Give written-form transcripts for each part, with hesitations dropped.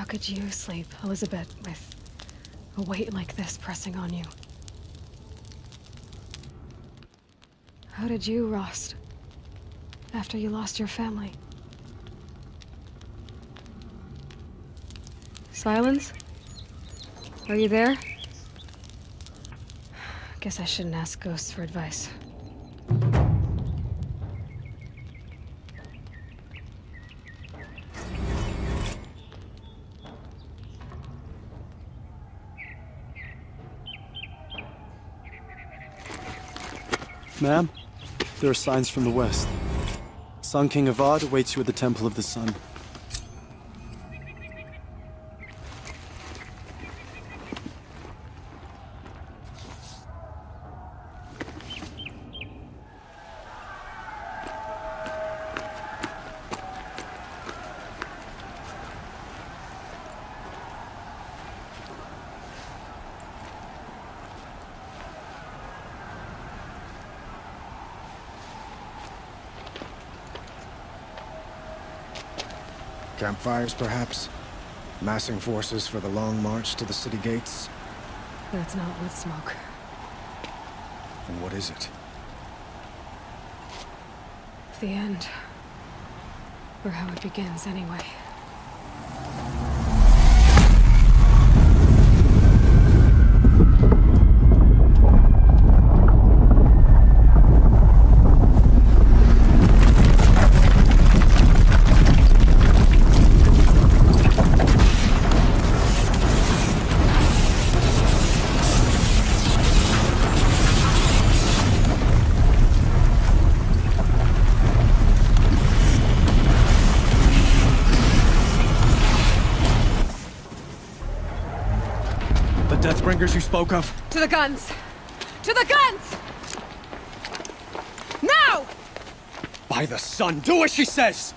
could you sleep, Elizabeth, with a weight like this pressing on you? How did you, Rost? After you lost your family? Silence? Are you there? Guess I shouldn't ask ghosts for advice. Ma'am, there are signs from the west. Sun King Avad awaits you at the Temple of the Sun. Campfires, perhaps? Massing forces for the long march to the city gates? That's not with smoke. And what is it? The end. Or how it begins, anyway. Deathbringers you spoke of? To the guns! To the guns! Now! By the sun, do as she says!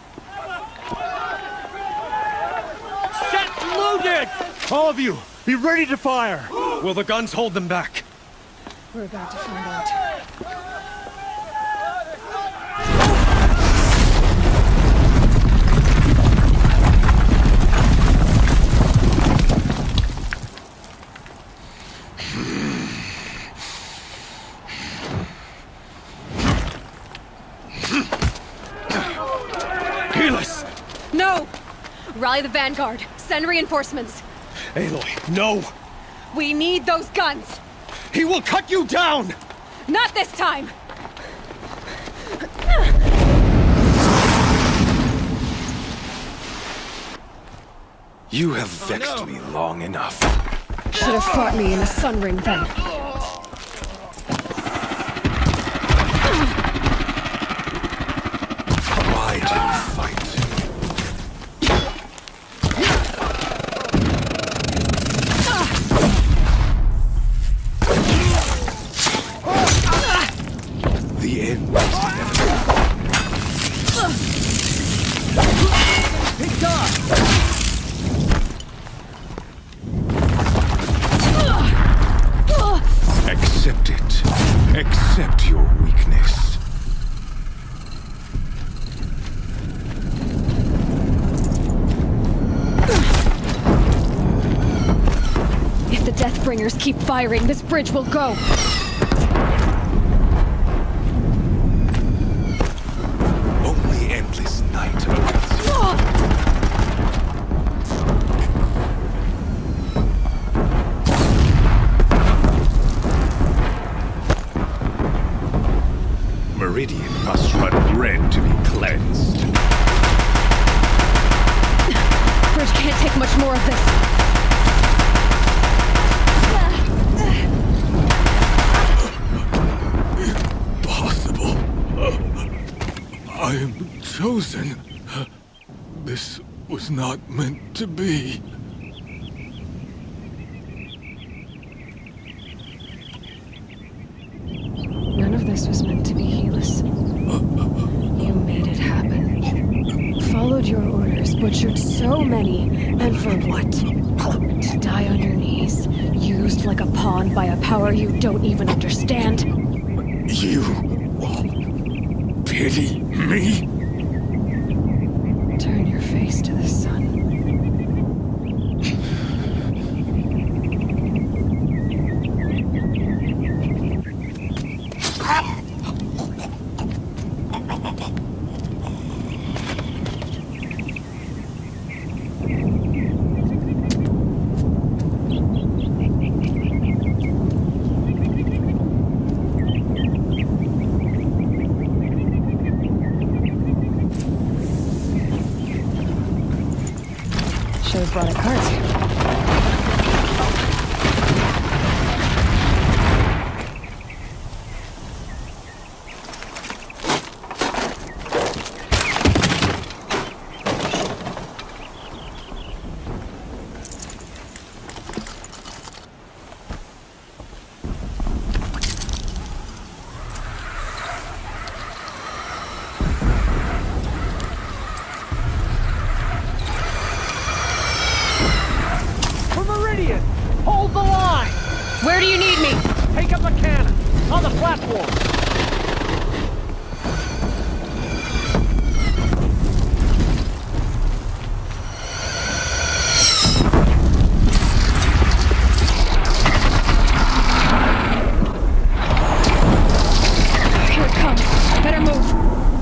Set loaded! All of you, be ready to fire! Will the guns hold them back? We're about to find out. No! Rally the Vanguard. Send reinforcements. Aloy, no! We need those guns! He will cut you down! Not this time! You have vexed me long enough. Should have fought me in the Sun Ring then. Why do you fight? The end is inevitable. Accept it. Accept your weakness. If the Deathbringers keep firing, this bridge will go. Only endless night awaits you. Meridian must run red to be cleansed. Bridge can't take much more of this. Impossible. I am chosen. This was not meant to be. None of this was meant to be, Helis. You made it happen. Followed your orders, butchered so many, and for what? To die on your knees, used like a pawn by a power you don't even understand? You pity me? Turn your face to the sun. Should have brought a cart. Hold the line! Where do you need me? Take up the cannon! On the platform! Here it comes. Better move.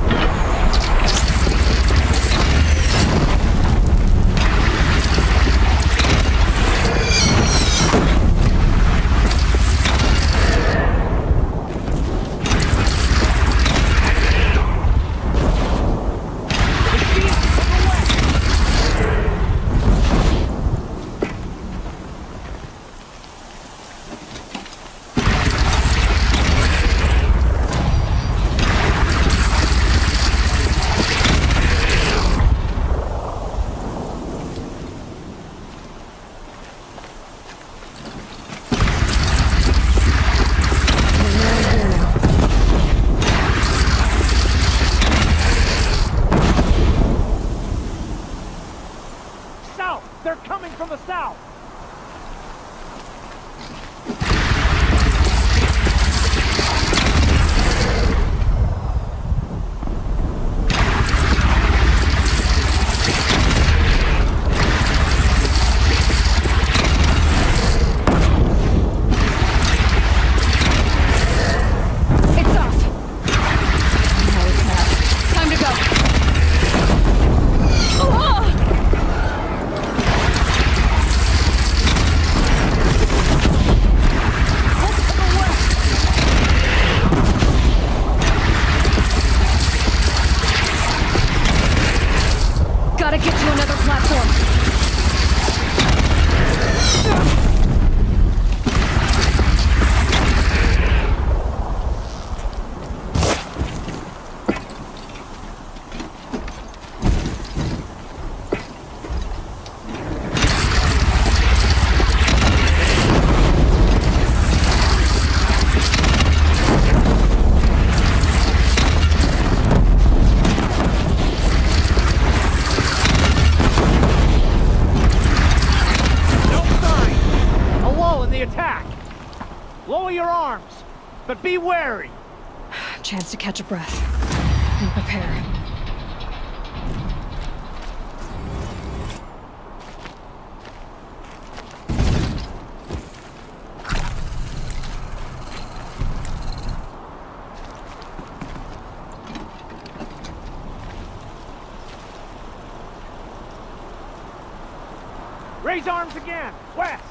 They're coming from the south! It's off. Now it's out. Time to go. Oh! Gotta get to another platform. Attack! Lower your arms, but be wary! Chance to catch a breath and prepare. Raise arms again! West!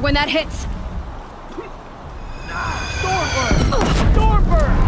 when that hits! Stormbird! Stormbird!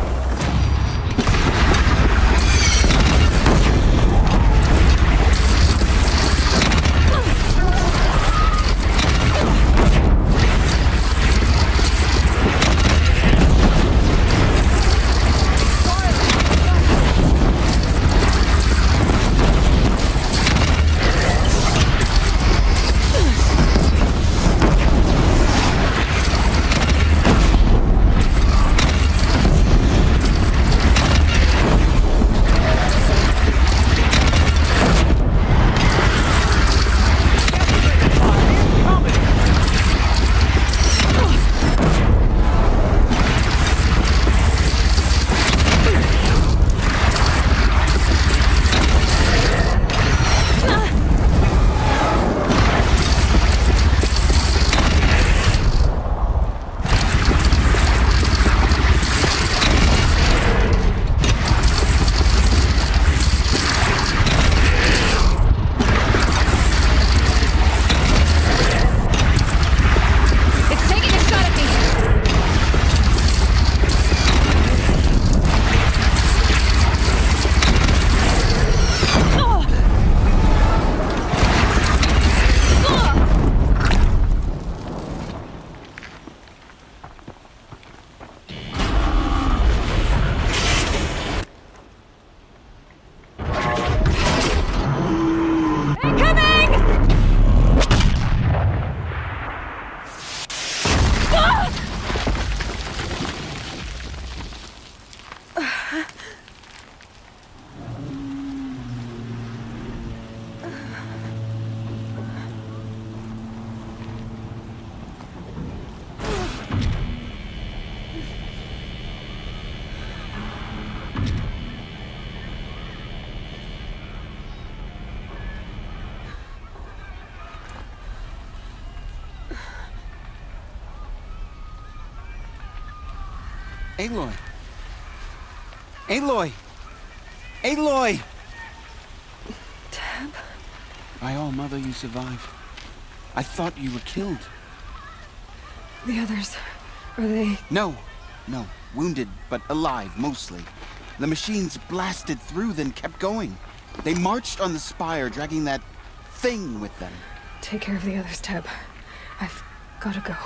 Aloy! Aloy! Aloy! Teb? My all-mother, you survived. I thought you were killed. The others, are they... No. Wounded, but alive, mostly. The machines blasted through, then kept going. They marched on the spire, dragging that thing with them. Take care of the others, Teb. I've gotta go.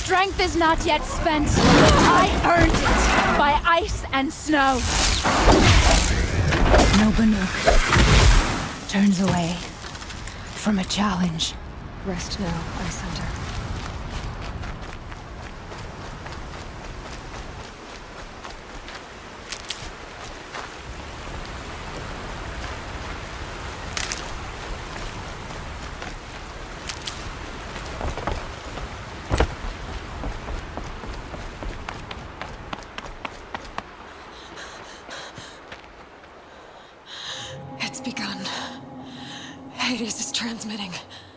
strength is not yet spent. I earned it by ice and snow. No Banuk turns away from a challenge. Rest now, Ice Hunter. It's begun. Hades is transmitting.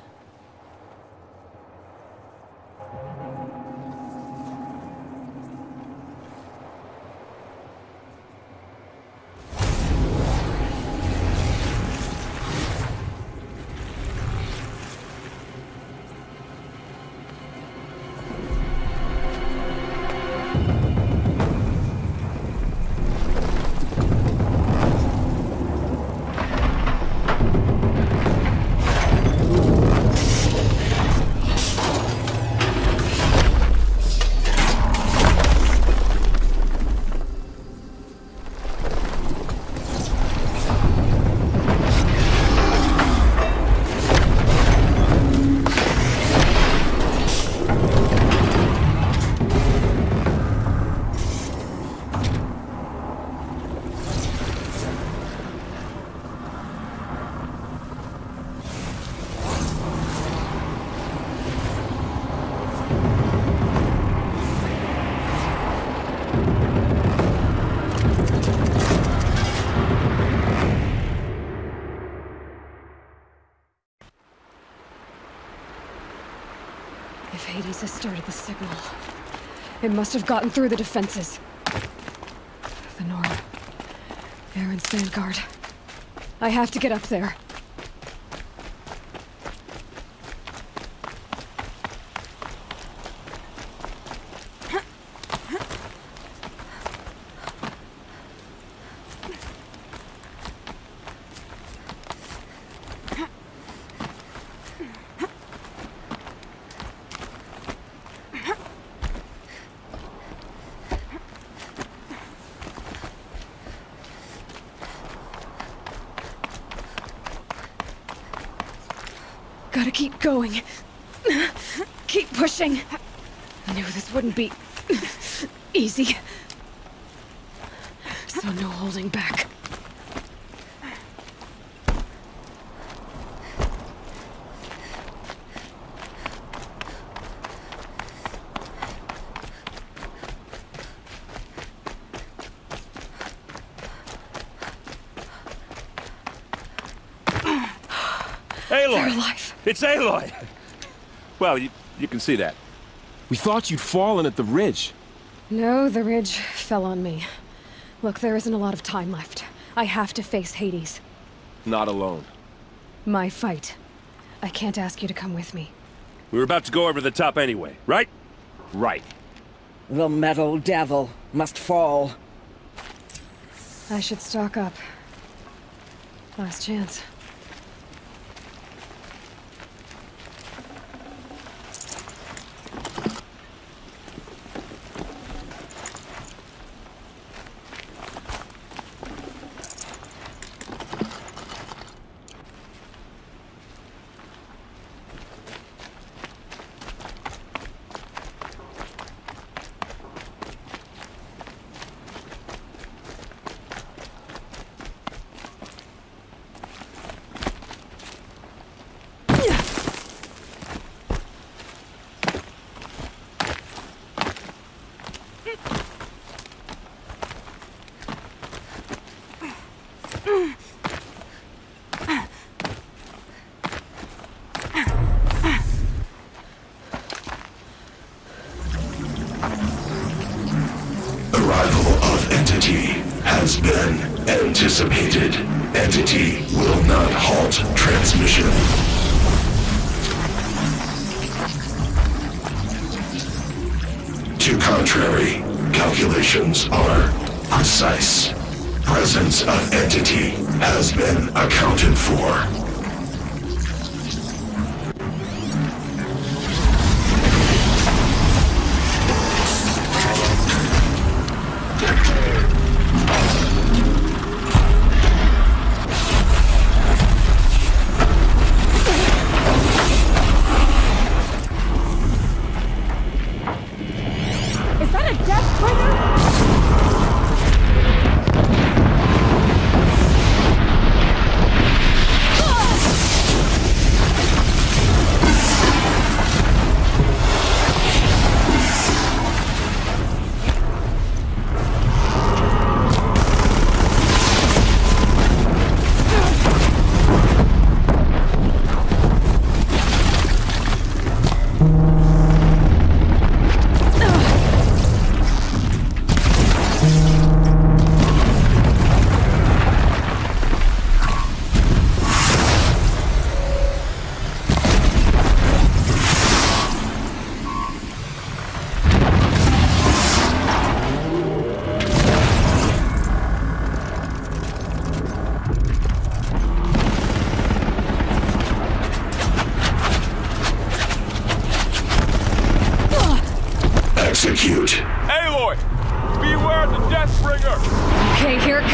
If Hades has started the signal, it must have gotten through the defenses. The Norn. Aaron's vanguard. I have to get up there. Gotta keep going. Keep pushing. I knew this wouldn't be easy. So no holding back. Aloy! They're alive. It's Aloy! Well, you can see that. We thought you'd fallen at the ridge. No, the ridge fell on me. Look, there isn't a lot of time left. I have to face Hades. Not alone. My fight. I can't ask you to come with me. We were about to go over the top anyway, right? Right. The metal devil must fall. I should stock up. Last chance. Has been anticipated. Entity will not halt transmission. To contrary, calculations are precise. Presence of entity has been accounted for.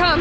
comes!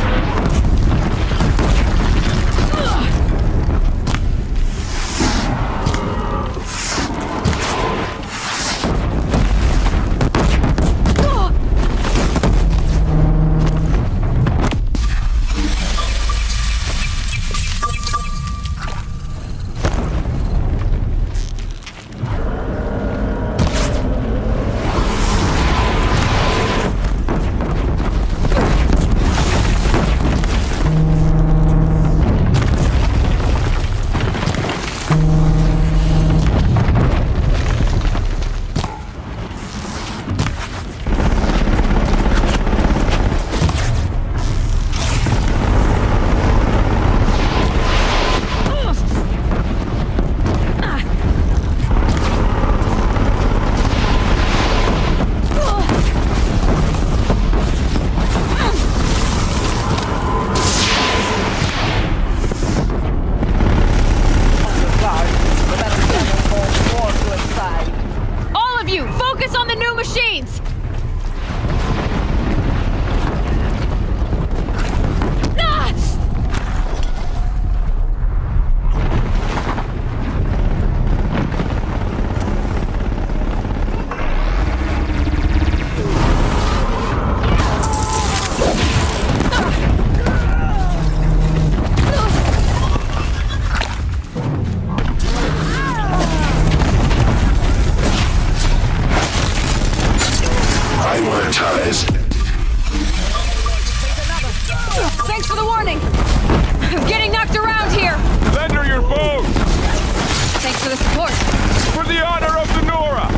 Thanks for the warning! I'm getting knocked around here! Lend her your boat! Thanks for the support! For the honor of the Nora!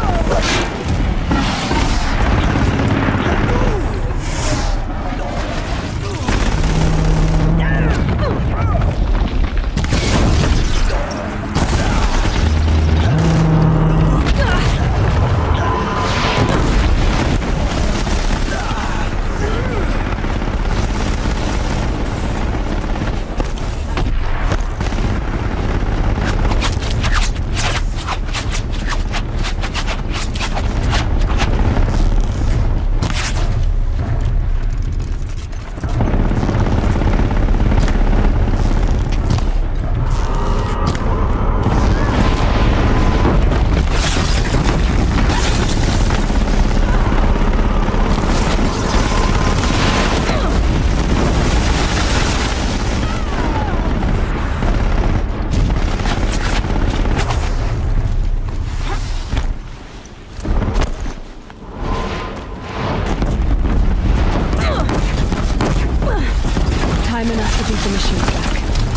Time enough to beat the machines back.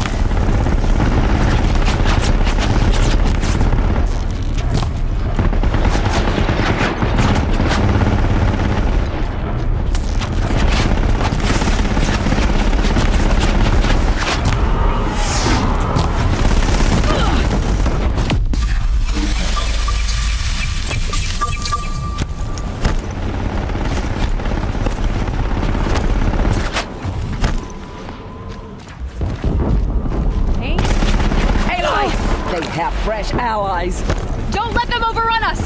They have fresh allies. Don't let them overrun us!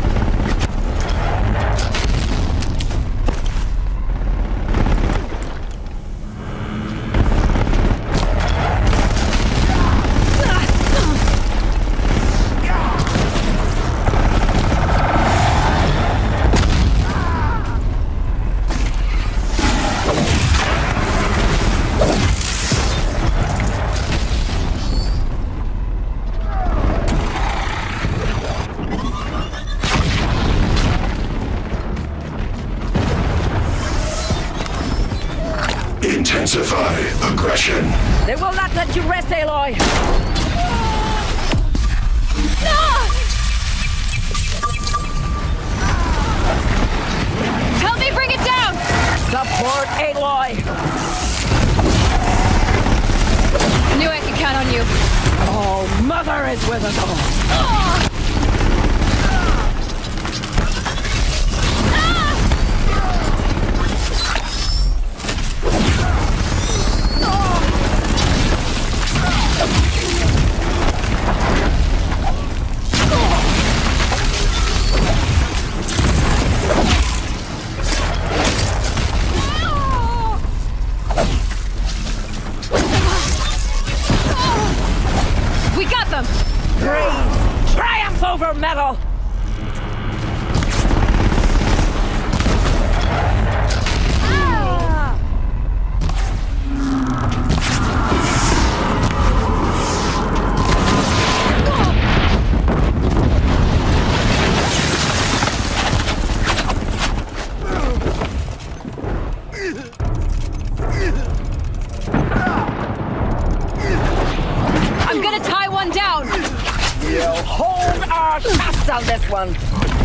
Intensify aggression. They will not let you rest, Aloy. Help me bring it down! Support, Aloy. I knew I could count on you. Oh, Mother is with us all. I'm gonna tie one down! We'll hold our shots on this one!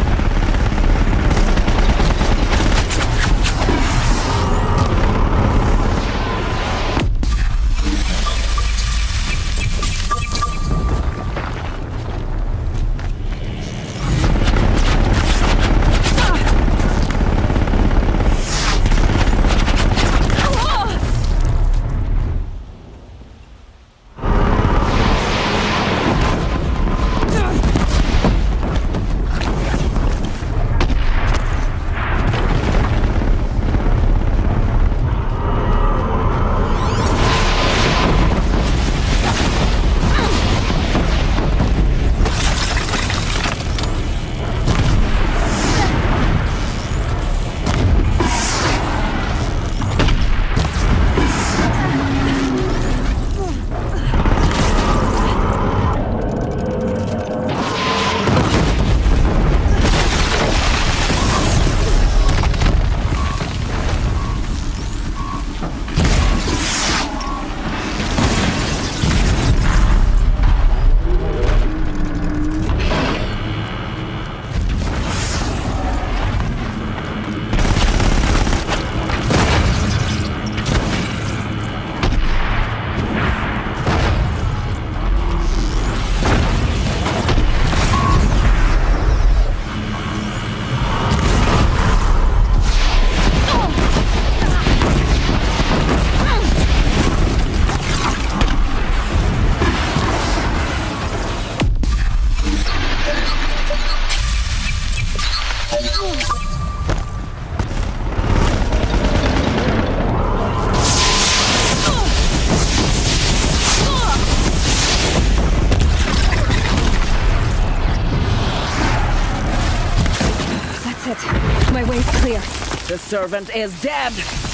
My way's clear. The servant is dead.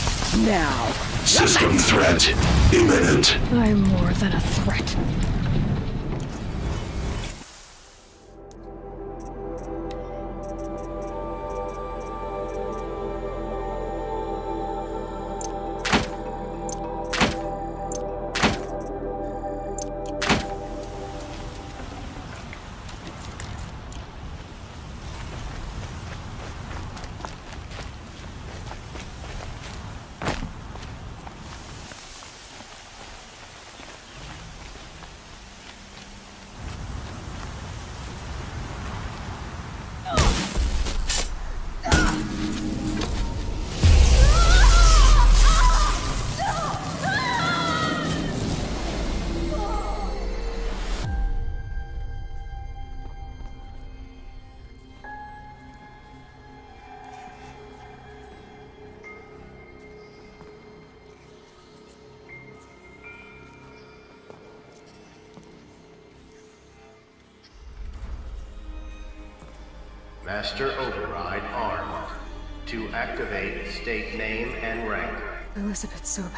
Now. System threat imminent. I'm more than a threat. Master Override armed. To activate, state name and rank. Elizabeth Sobek.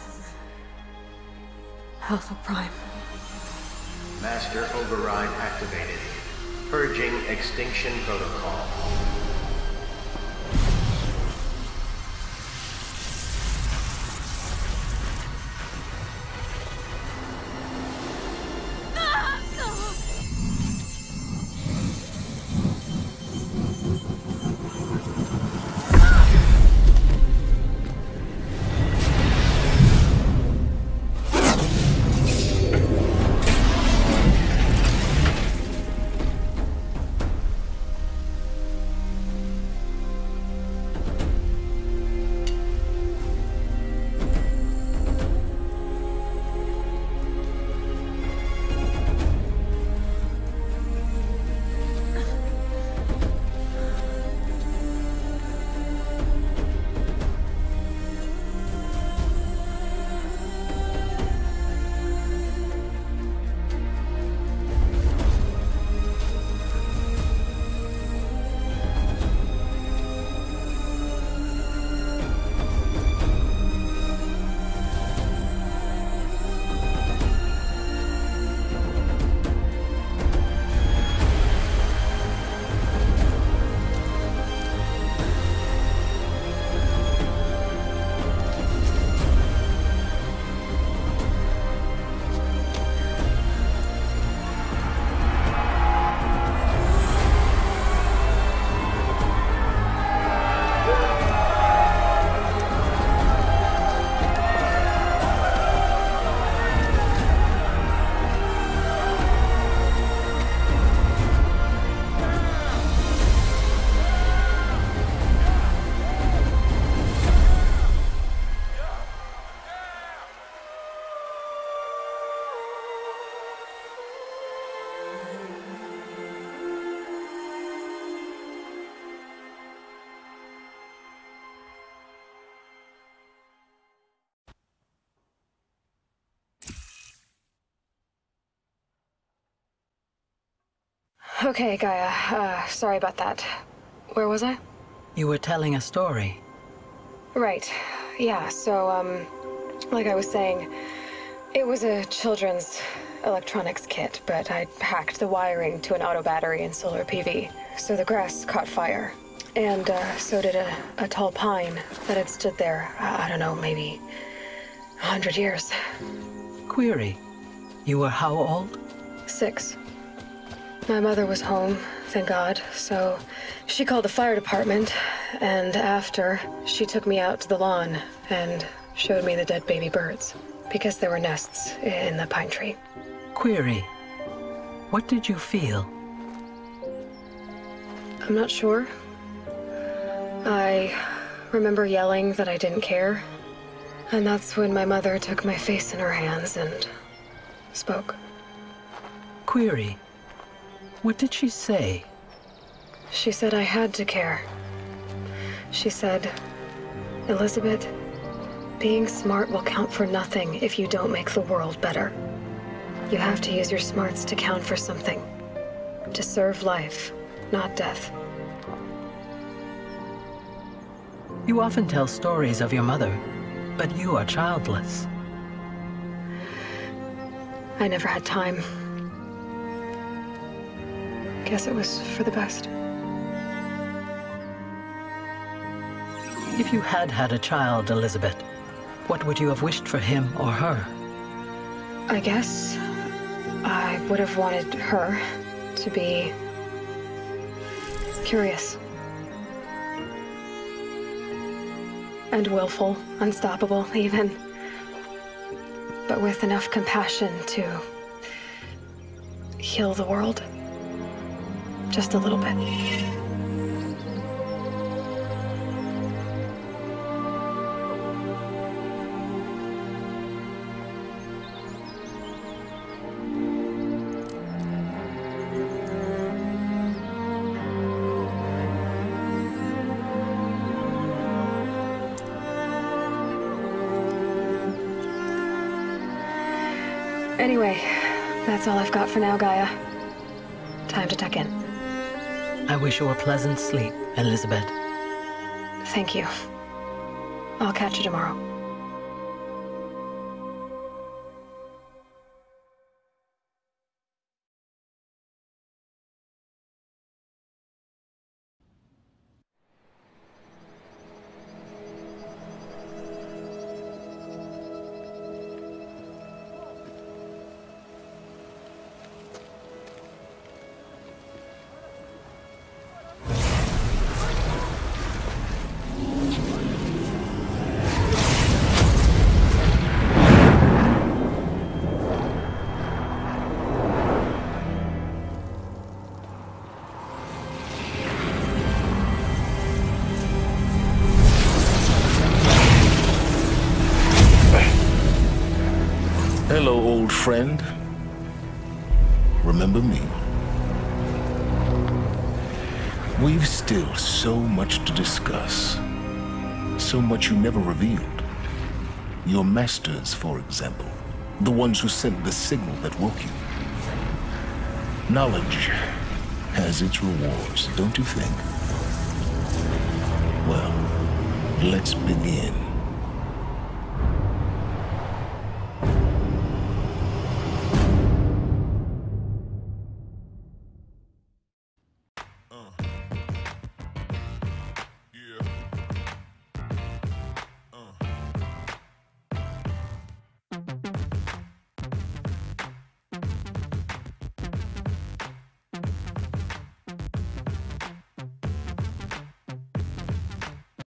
Alpha Prime. Master Override activated. Purging Extinction Protocol. Okay, Gaia. Sorry about that. Where was I? You were telling a story. Right. Yeah, so, like I was saying, it was a children's electronics kit, but I hacked the wiring to an auto battery and solar PV. So the grass caught fire. And, so did a tall pine that had stood there, I don't know, maybe 100 years. Query. You were how old? 6. My mother was home, thank God, so she called the fire department, and after, she took me out to the lawn and showed me the dead baby birds, because there were nests in the pine tree. Query. What did you feel? I'm not sure. I remember yelling that I didn't care, and that's when my mother took my face in her hands and spoke. Query. What did she say? She said I had to care. She said, Elizabeth, being smart will count for nothing if you don't make the world better. You have to use your smarts to count for something. To serve life, not death. You often tell stories of your mother, but you are childless. I never had time. Guess it was for the best. If you had had a child, Elizabeth, what would you have wished for him or her? I guess I would have wanted her to be curious. And willful, unstoppable, even. But with enough compassion to heal the world. Just a little bit. Anyway, that's all I've got for now, Gaia. Time to tuck in. I wish you a pleasant sleep, Elizabeth. Thank you. I'll catch you tomorrow. Hello, old friend. Remember me? We've still so much to discuss. So much you never revealed. Your masters, for example. The ones who sent the signal that woke you. Knowledge has its rewards, don't you think? Well, let's begin.